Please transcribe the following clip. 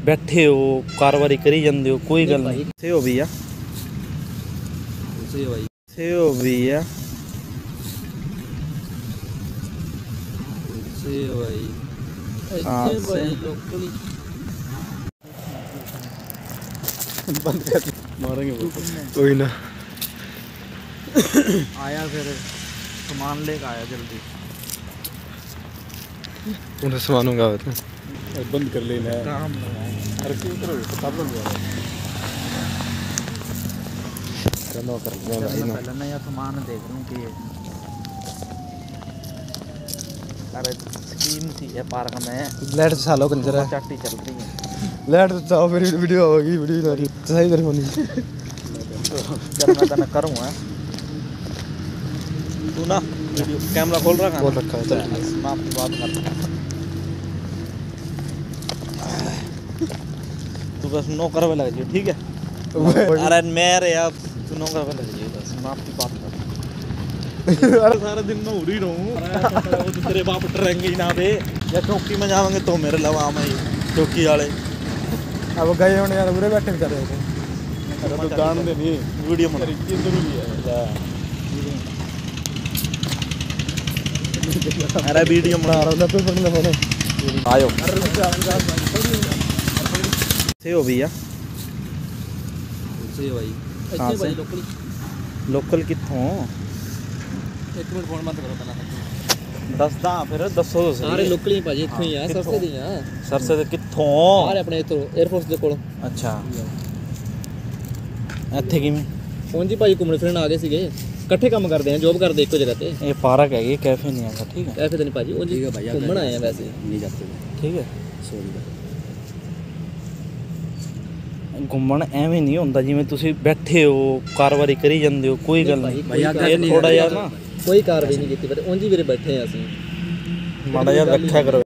बैठे हो कारोबारी करी जाते हो कोई गल नहीं। से हो भैया से हो भैया हाँ बंद कर मारेंगे कोई ना। आया फिर सामान लेकर आया जल्दी उन्हें सामान होगा बंद कर लेना है। अरे क्यों करो पहले ना यार सामान देख लूँ कि अरे स्कीम सी है पार्क में लाइट चालो कंजर है चाटी चल रही है लाइट तो चाहो फिर वीडियो होगी वीडियो ना रही सही तरह होनी चल मैं तेना करूँगा तू ना वीडियो कैमरा खोल रखा है चल मैं आपकी बात करता तू बस नौकर पे लग जाइए ठीक है। अरे मेरे यार तू नौकर पे लग जाइए बस मैं आपकी बात करता अरे सारा दिन मैं उड़ी रहूँ तो तेरे बाप डरेंगे ही ना बे या चौकी में जाएंगे तो मेरे लवा में चौकी वाले अब गए होने यार बुरे बैठे कर रहे थे। अरे तो गान दे नहीं वीडियो में जरूरी है अरे वीडियो बना रहा हूँ पे पकड़ना मैंने आयो से हो भैया से भाई हाँ से लोकल कित्थों एक मिनट फोन बंद करो पहला दसदा फिर दसो सारे लोकल ही भाजी इत्थों ही आ सरसे दी आ सरसे दे कित्थों सारे अपने इत्थों एयरफोर्स दे कोल अच्छा ਇੱਥੇ ਕਿਵੇਂ ਫੋਨ ਜੀ ਭਾਜੀ ਘੁੰਮਣ ਫਿਰਨ ਆ ਗਏ ਸੀਗੇ ਇਕੱਠੇ ਕੰਮ ਕਰਦੇ ਆ ਜੌਬ ਕਰਦੇ ਇੱਕੋ ਜਗ੍ਹਾ ਤੇ ਇਹ ਪਾਰਕ ਹੈਗੀ ਕੈਫੇ ਨਹੀਂ ਆਗਾ ਠੀਕ ਹੈ ਕੈਫੇ ਤੇ ਨਹੀਂ ਭਾਜੀ ਉਹ ਜੀ ਘੁੰਮਣ ਆਏ ਆ ਵੈਸੇ ਨਹੀਂ ਜਾਂਦੇ ਠੀਕ ਹੈ ਸੋਰੀ घूमन एवं नहीं होता जिमें तुसी बैठे हो कारोबारी करी जाते हो कोई गल नहीं थोड़ा यार ना कोई कार्रवाई नहीं की पर उंज ही मेरे बैठे हैं असीं माड़ा यार रखा करो।